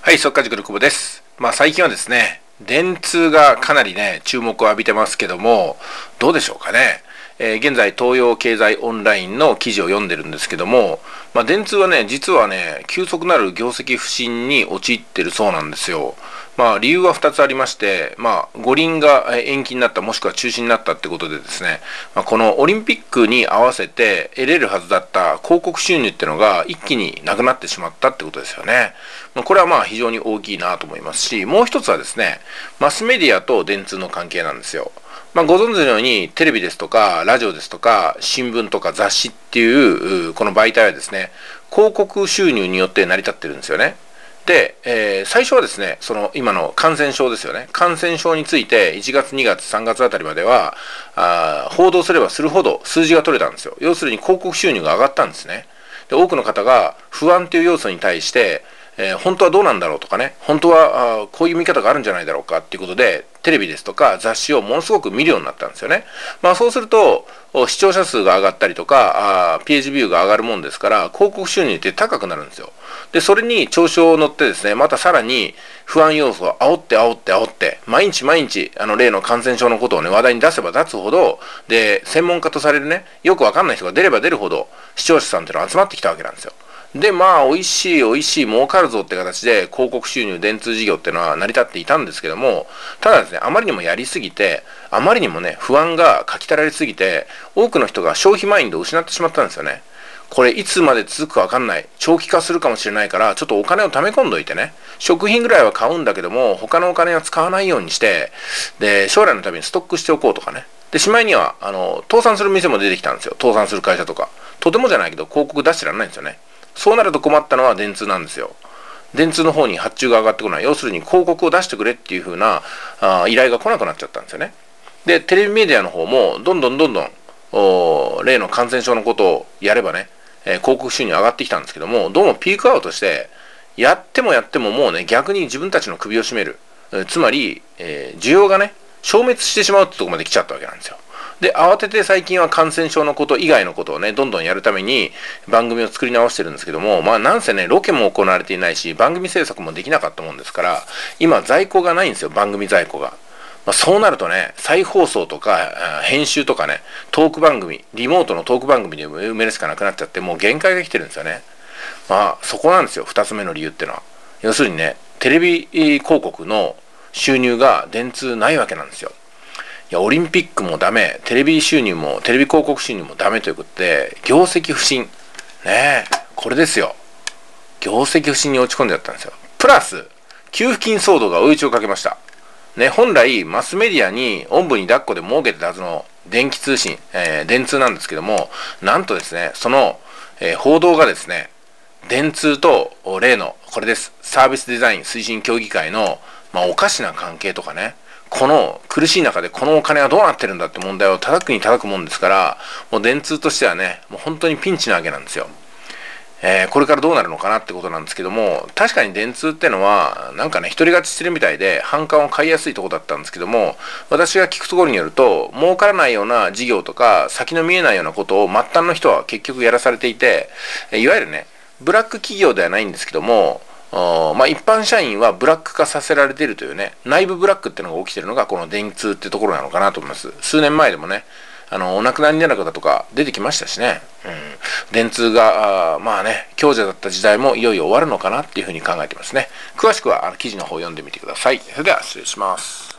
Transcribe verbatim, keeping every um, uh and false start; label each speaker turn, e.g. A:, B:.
A: はい、速稼塾の久保です。まあ最近はですね、電通がかなりね、注目を浴びてますけども、どうでしょうかね。えー現在、東洋経済オンラインの記事を読んでるんですけども、まあ電通はね、実はね、急速なる業績不振に陥ってるそうなんですよ。まあ理由はふたつありまして、まあ五輪がえー延期になったもしくは中止になったってことでですね、まあ、このオリンピックに合わせて得れるはずだった広告収入っていうのが一気になくなってしまったってことですよね。まあ、これはまあ非常に大きいなと思いますし、もう一つはですね、マスメディアと電通の関係なんですよ。まあ、ご存知のようにテレビですとかラジオですとか新聞とか雑誌っていうこの媒体はですね、広告収入によって成り立ってるんですよね。で、えー最初はですね、その今の感染症ですよね。感染症についていちがつ、にがつ、さんがつあたりまでは、あー報道すればするほど数字が取れたんですよ。要するに広告収入が上がったんですね。で、多くの方が不安という要素に対して、えー本当はどうなんだろうとかね、本当はあーこういう見方があるんじゃないだろうかっていうことで、テレビですとか雑誌をものすごく見るようになったんですよね。まあそうすると、お視聴者数が上がったりとか、あーページビューが上がるもんですから、広告収入って高くなるんですよ。で、それに調子を乗ってですね、またさらに不安要素を煽って煽って煽って、毎日毎日、あの例の感染症のことをね、話題に出せば出すほど、で、専門家とされるね、よくわかんない人が出れば出るほど、視聴者さんっていうのが集まってきたわけなんですよ。で、まあ、美味しい美味しい儲かるぞって形で広告収入電通事業っていうのは成り立っていたんですけども、ただですね、あまりにもやりすぎて、あまりにもね、不安がかきたられすぎて、多くの人が消費マインドを失ってしまったんですよね。これいつまで続くかわかんない。長期化するかもしれないから、ちょっとお金を貯め込んどいてね。食品ぐらいは買うんだけども、他のお金は使わないようにして、で、将来のためにストックしておこうとかね。で、しまいには、あの、倒産する店も出てきたんですよ。倒産する会社とか。とてもじゃないけど、広告出してらんないんですよね。そうなると困ったのは電通なんですよ。電通の方に発注が上がってこない。要するに広告を出してくれっていう風なあ依頼が来なくなっちゃったんですよね。で、テレビメディアの方も、どんどんどんどん、お例の感染症のことをやればね、えー広告収入上がってきたんですけども、どうもピークアウトして、やってもやってももうね、逆に自分たちの首を絞める。えーつまり、えー需要がね、消滅してしまうってとこまで来ちゃったわけなんですよ。で、慌てて最近は感染症のこと以外のことをね、どんどんやるために番組を作り直してるんですけども、まあなんせね、ロケも行われていないし、番組制作もできなかったもんですから、今在庫がないんですよ、番組在庫が。まあ、そうなるとね、再放送とか、あ編集とかね、トーク番組、リモートのトーク番組で埋めるしかなくなっちゃって、もう限界が来てるんですよね。まあ、そこなんですよ、二つ目の理由っていうのは。要するにね、テレビ広告の収入が電通ないわけなんですよ。いや、オリンピックもダメ、テレビ収入も、テレビ広告収入もダメということで、業績不振。ねえ、これですよ。業績不振に落ち込んじゃったんですよ。プラス、給付金騒動が追い打ちをかけました。ね、本来、マスメディアに、おんぶに抱っこで儲けてたはずの電気通信、えー電通なんですけども、なんとですね、その、えー報道がですね、電通と例の、これです、サービスデザイン推進協議会の、まあ、おかしな関係とかね、この苦しい中でこのお金はどうなってるんだって問題を叩くに叩くもんですから、もう電通としてはね、もう本当にピンチなわけなんですよ。えーこれからどうなるのかなってことなんですけども、確かに電通ってのは、なんかね、独り勝ちしてるみたいで、反感を買いやすいとこだったんですけども、私が聞くところによると、儲からないような事業とか、先の見えないようなことを末端の人は結局やらされていて、いわゆるね、ブラック企業ではないんですけども、まあ一般社員はブラック化させられているというね、内部ブラックっていうのが起きているのがこの電通ってところなのかなと思います。数年前でもね、あの、お亡くなりになる方とか出てきましたしね。うん。電通が、あまあね、強者だった時代もいよいよ終わるのかなっていうふうに考えてますね。詳しくはあの記事の方を読んでみてください。それでは失礼します。